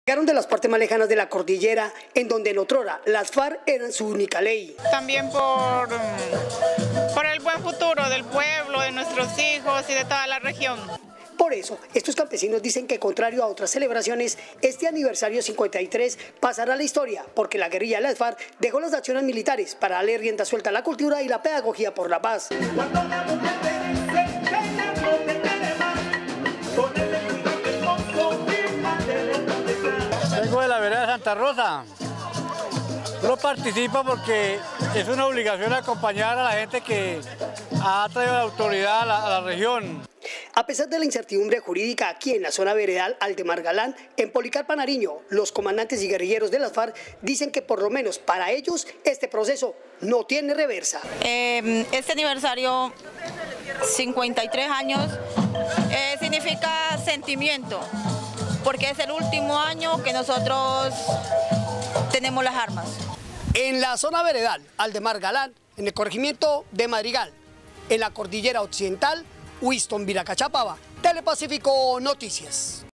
Llegaron de las partes más lejanas de la cordillera, en donde en otrora las FARC eran su única ley. También por el buen futuro del pueblo, de nuestros hijos y de toda la región. Por eso, estos campesinos dicen que, contrario a otras celebraciones, este aniversario 53 pasará a la historia, porque la guerrilla de las FARC dejó las acciones militares para darle rienda suelta a la cultura y la pedagogía por la paz. Vengo de la vereda de Santa Rosa. Yo participo porque es una obligación acompañar a la gente que ha traído la autoridad a la región. A pesar de la incertidumbre jurídica aquí en la zona veredal Aldemar Galán, en Policarpa, Nariño, los comandantes y guerrilleros de las FARC dicen que por lo menos para ellos este proceso no tiene reversa. Este aniversario, 53 años, significa sentimiento, porque es el último año que nosotros tenemos las armas. En la zona veredal Aldemar Galán, en el corregimiento de Madrigal, en la cordillera occidental, Winston Viracachapaba, Telepacífico Noticias.